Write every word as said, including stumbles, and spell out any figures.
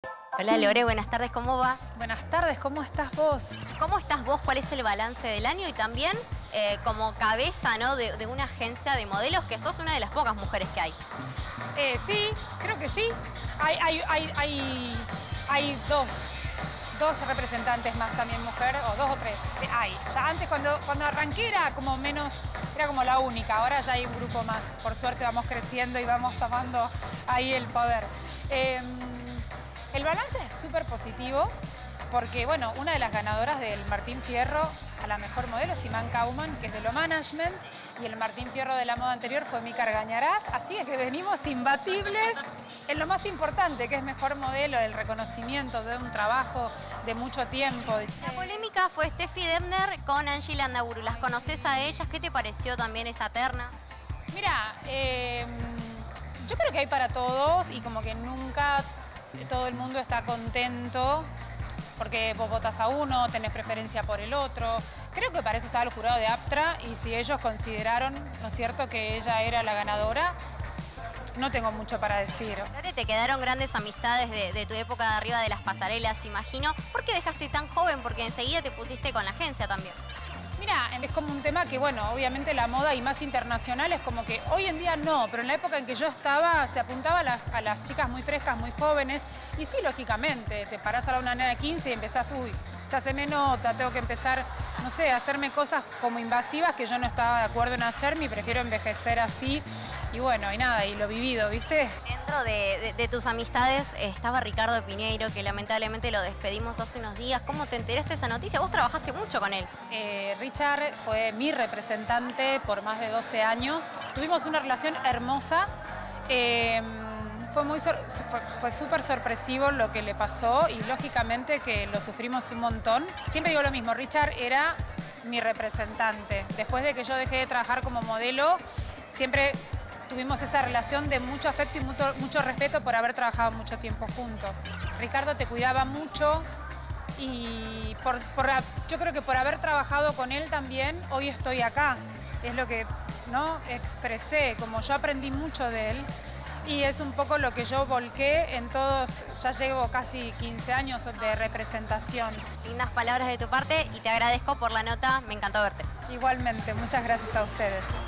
Hola Lore, buenas tardes, ¿cómo va? Buenas tardes, ¿cómo estás vos? ¿Cómo estás vos? ¿Cuál es el balance del año? Y también eh, como cabeza, ¿no? de, de una agencia de modelos, que sos una de las pocas mujeres que hay. Eh, sí, creo que sí. Hay, hay, hay, hay, hay dos, dos representantes más también mujer, o dos o tres. Eh, Hay. Ya antes cuando, cuando arranqué era como menos, era como la única. Ahora ya hay un grupo más. Por suerte vamos creciendo y vamos tomando ahí el poder. Eh, el balance es súper positivo porque, bueno, una de las ganadoras del Martín Fierro a la mejor modelo es Iman Kauman, que es de lo management, y el Martín Fierro de la moda anterior fue Mica Argañarás, así que venimos imbatibles en lo más importante, que es mejor modelo, el reconocimiento de un trabajo de mucho tiempo. La polémica fue Steffi Debner con Angie Landaburu. ¿Las conoces a ellas? ¿Qué te pareció también esa terna? Mira, eh, yo creo que hay para todos y como que nunca todo el mundo está contento porque vos votas a uno, tenés preferencia por el otro. Creo que para eso estaba el jurado de APTRA y si ellos consideraron, ¿no es cierto?, que ella era la ganadora, no tengo mucho para decir. Lore, te quedaron grandes amistades de, de tu época de arriba de las pasarelas, imagino. ¿Por qué dejaste tan joven? Porque enseguida te pusiste con la agencia también. Mira, es como un tema que, bueno, obviamente la moda y más internacional es como que hoy en día no, pero en la época en que yo estaba se apuntaba a las, a las chicas muy frescas, muy jóvenes. Y sí, lógicamente, te parás a una nena de quince y empezás, uy, ya se me nota, tengo que empezar, no sé, a hacerme cosas como invasivas que yo no estaba de acuerdo en hacerme y prefiero envejecer así. Y bueno, y nada, y lo vivido, ¿viste? Dentro de, de, de tus amistades estaba Ricardo Piñeiro, que lamentablemente lo despedimos hace unos días. ¿Cómo te enteraste de esa noticia? Vos trabajaste mucho con él. Eh, Richard fue mi representante por más de doce años. Tuvimos una relación hermosa. Eh, Fue muy fue, fue súper sorpresivo lo que le pasó y lógicamente que lo sufrimos un montón. Siempre digo lo mismo, Richard era mi representante. Después de que yo dejé de trabajar como modelo, siempre tuvimos esa relación de mucho afecto y mucho, mucho respeto por haber trabajado mucho tiempo juntos. Ricardo te cuidaba mucho y por, por, yo creo que por haber trabajado con él también, hoy estoy acá. Es lo que, ¿no?, expresé, como yo aprendí mucho de él. Y es un poco lo que yo volqué en todos, ya llevo casi quince años de representación. Lindas palabras de tu parte y te agradezco por la nota, me encantó verte. Igualmente, muchas gracias a ustedes.